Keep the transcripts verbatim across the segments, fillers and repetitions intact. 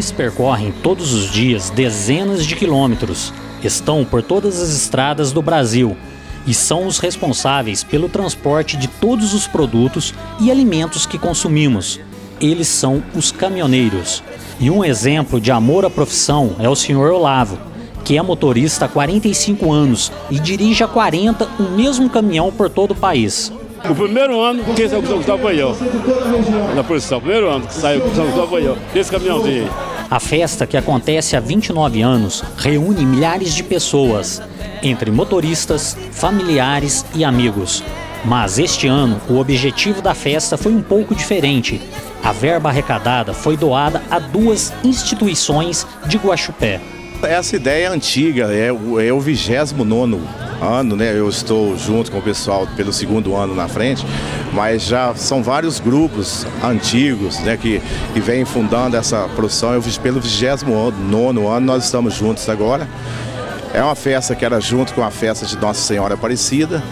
Eles percorrem todos os dias dezenas de quilômetros, estão por todas as estradas do Brasil e são os responsáveis pelo transporte de todos os produtos e alimentos que consumimos. Eles são os caminhoneiros. E um exemplo de amor à profissão é o senhor Olavo, que é motorista há quarenta e cinco anos e dirige há quarenta o mesmo caminhão por todo o país. O primeiro ano que São Gustavo foi eu, na produção, o primeiro ano que saiu São Gustavo foi eu, esse caminhãozinho aí. A festa, que acontece há vinte e nove anos, reúne milhares de pessoas, entre motoristas, familiares e amigos. Mas este ano, o objetivo da festa foi um pouco diferente. A verba arrecadada foi doada a duas instituições de Guaxupé. Essa ideia é antiga, é o, é o vigésimo nono ano, né? Eu estou junto com o pessoal pelo segundo ano na frente, mas já são vários grupos antigos, né, que, que vêm fundando essa produção. Eu, pelo vigésimo nono ano nós estamos juntos agora. É uma festa que era junto com a festa de Nossa Senhora Aparecida.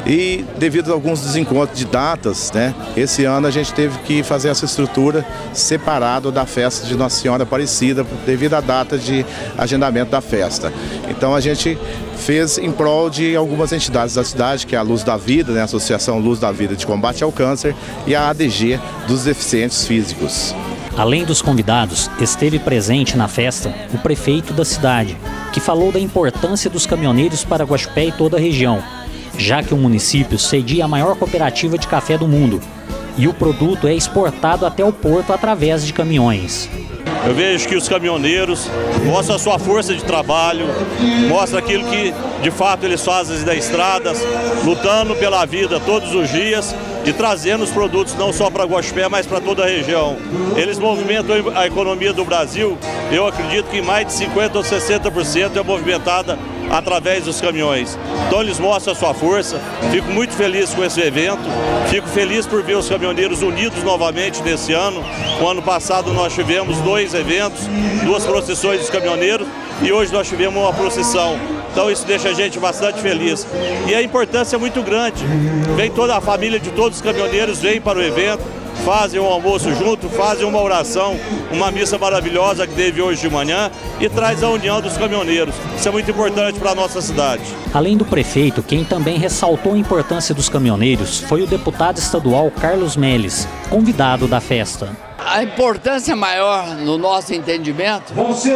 E devido a alguns desencontros de datas, né, esse ano a gente teve que fazer essa estrutura separado da festa de Nossa Senhora Aparecida, devido à data de agendamento da festa. Então a gente fez em prol de algumas entidades da cidade, que é a Luz da Vida, né, a Associação Luz da Vida de Combate ao Câncer, e a A D G dos Deficientes Físicos. Além dos convidados, esteve presente na festa o prefeito da cidade, que falou da importância dos caminhoneiros para Guaxupé e toda a região, já que o município cedia a maior cooperativa de café do mundo e o produto é exportado até o porto através de caminhões. Eu vejo que os caminhoneiros mostram a sua força de trabalho, mostram aquilo que de fato eles fazem nas estradas, lutando pela vida todos os dias e trazendo os produtos não só para Guaxupé, mas para toda a região. Eles movimentam a economia do Brasil, eu acredito que mais de cinquenta ou sessenta por cento é movimentada através dos caminhões. Então eles mostram a sua força, fico muito feliz com esse evento, fico feliz por ver os caminhoneiros unidos novamente nesse ano. O ano passado nós tivemos dois eventos, duas procissões dos caminhoneiros e hoje nós tivemos uma procissão. Então isso deixa a gente bastante feliz. E a importância é muito grande. Vem toda a família de todos os caminhoneiros, vem para o evento, fazem um almoço junto, fazem uma oração, uma missa maravilhosa que teve hoje de manhã e traz a união dos caminhoneiros. Isso é muito importante para a nossa cidade. Além do prefeito, quem também ressaltou a importância dos caminhoneiros foi o deputado estadual Carlos Melles, convidado da festa. A importância maior, no nosso entendimento,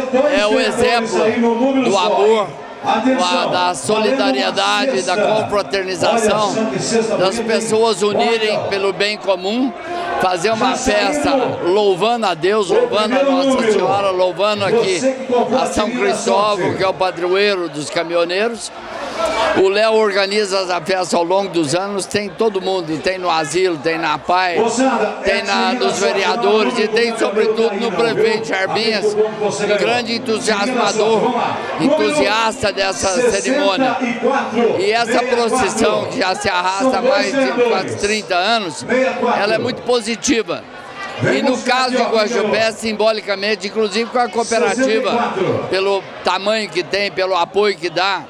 é o exemplo do amor, da solidariedade, da confraternização, das pessoas unirem pelo bem comum, fazer uma festa louvando a Deus, louvando a Nossa Senhora, louvando aqui a São Cristóvão, que é o padroeiro dos caminhoneiros. O Léo organiza a festa ao longo dos anos, tem todo mundo, tem no asilo, tem na P A I, tem na, nos vereadores e tem sobretudo no prefeito Jarbinhas, um grande entusiasmador, entusiasta dessa cerimônia. E essa procissão, que já se arrasta há mais de quase trinta anos, ela é muito positiva. E no caso de Guaxupé, simbolicamente, inclusive com a cooperativa, pelo tamanho que tem, pelo apoio que dá,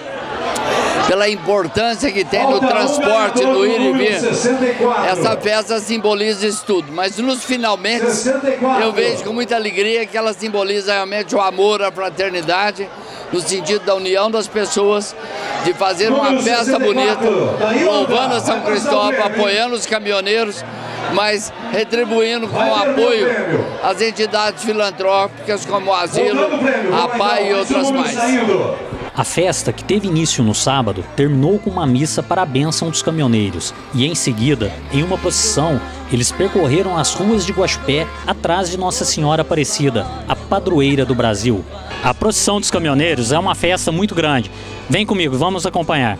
pela importância que tem no transporte, no ir e vir, essa festa simboliza isso tudo. Mas nos finalmente, eu vejo com muita alegria que ela simboliza realmente o amor, a fraternidade, no sentido da união das pessoas, de fazer uma festa bonita, louvando a São Cristóvão, apoiando os caminhoneiros, mas retribuindo com apoio as entidades filantrópicas como o Asilo, a P A I e outras mais. A festa, que teve início no sábado, terminou com uma missa para a bênção dos caminhoneiros e, em seguida, em uma procissão, eles percorreram as ruas de Guaxupé atrás de Nossa Senhora Aparecida, a padroeira do Brasil. A procissão dos caminhoneiros é uma festa muito grande. Vem comigo, vamos acompanhar.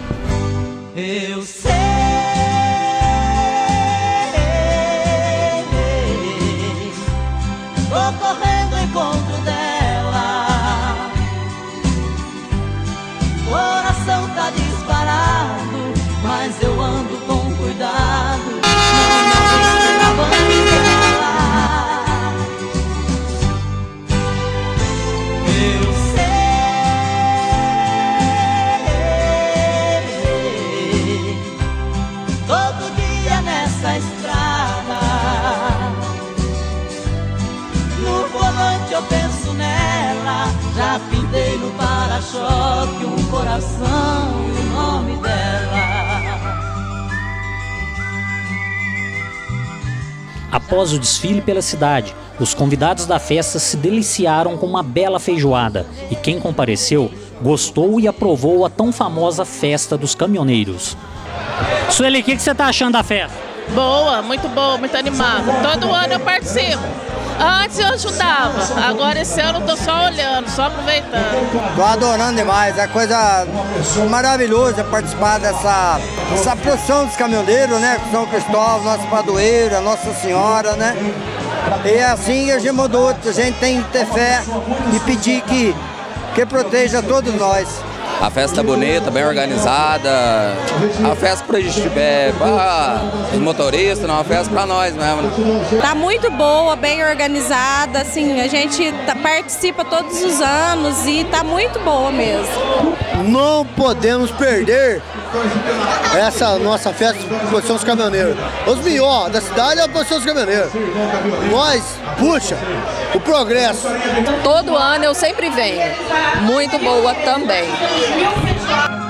Eu sei, vou correndo ao encontro dela. Coração tá disparado, mas eu ando com cuidado, não me na bandeira. Eu sei, todo dia nessa estrada, no guardei no para-choque um coração e o nome dela. Após o desfile pela cidade, os convidados da festa se deliciaram com uma bela feijoada e quem compareceu gostou e aprovou a tão famosa festa dos caminhoneiros. Sueli, o que, que você está achando da festa? Boa, muito boa, muito animada. Todo ano eu participo. Antes eu ajudava, agora esse ano eu tô só olhando, só aproveitando. Tô adorando demais, é coisa maravilhosa participar dessa essa procissão dos caminhoneiros, né? São Cristóvão, nossa padroeira, Nossa Senhora, né? E assim a gente mandou, a gente tem que ter fé e pedir que, que proteja todos nós. A festa é bonita, bem organizada, a festa para é, os motoristas, não, a festa para nós mesmo. Tá muito boa, bem organizada, assim, a gente tá, participa todos os anos e tá muito boa mesmo. Não podemos perder essa nossa festa de Procissão dos Caminhoneiros. Os melhores da cidade é a Procissão dos Caminhoneiros. Nós, puxa, o progresso. Todo ano eu sempre venho, muito boa também.